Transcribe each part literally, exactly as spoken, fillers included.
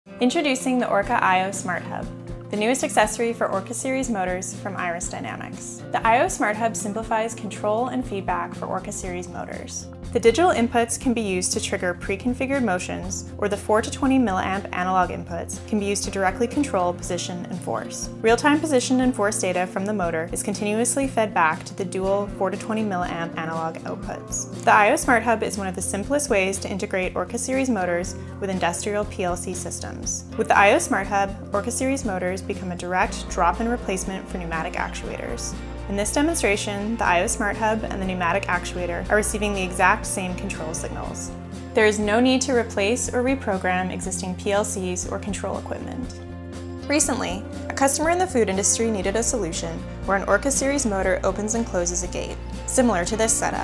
Introducing the Orca I O Smarthub, the newest accessory for Orca Series motors from I O Dynamics. The I O Smarthub simplifies control and feedback for Orca Series motors. The digital inputs can be used to trigger pre-configured motions, or the four to twenty milliamp analog inputs can be used to directly control position and force. Real-time position and force data from the motor is continuously fed back to the dual four to twenty milliamp analog outputs. The I O Smarthub is one of the simplest ways to integrate Orca Series motors with industrial P L C systems. With the I O Smarthub, Orca Series motors become a direct drop-in replacement for pneumatic actuators. In this demonstration, the I O Smarthub and the pneumatic actuator are receiving the exact same control signals. There is no need to replace or reprogram existing P L Cs or control equipment. Recently, a customer in the food industry needed a solution where an Orca Series motor opens and closes a gate, similar to this setup.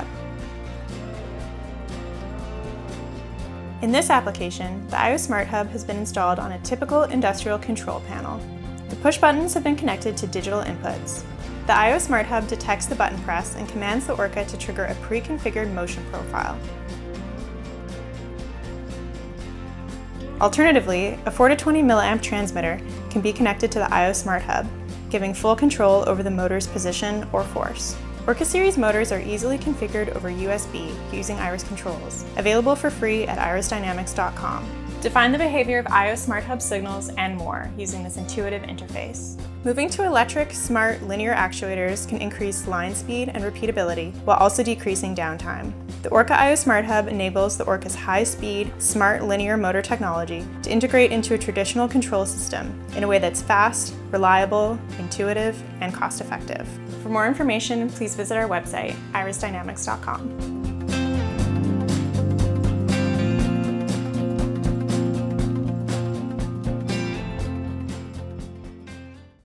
In this application, the I O Smarthub has been installed on a typical industrial control panel. The push buttons have been connected to digital inputs. The I O Smarthub detects the button press and commands the Orca to trigger a pre-configured motion profile. Alternatively, a four to twenty milliamp transmitter can be connected to the I O Smarthub, giving full control over the motor's position or force. Orca Series motors are easily configured over U S B using Iris controls, available for free at iris dynamics dot com. Define the behavior of I O Smarthub signals and more using this intuitive interface. Moving to electric, smart, linear actuators can increase line speed and repeatability while also decreasing downtime. The Orca I O Smarthub enables the Orca's high-speed, smart linear motor technology to integrate into a traditional control system in a way that's fast, reliable, intuitive, and cost-effective. For more information, please visit our website, iris dynamics dot com.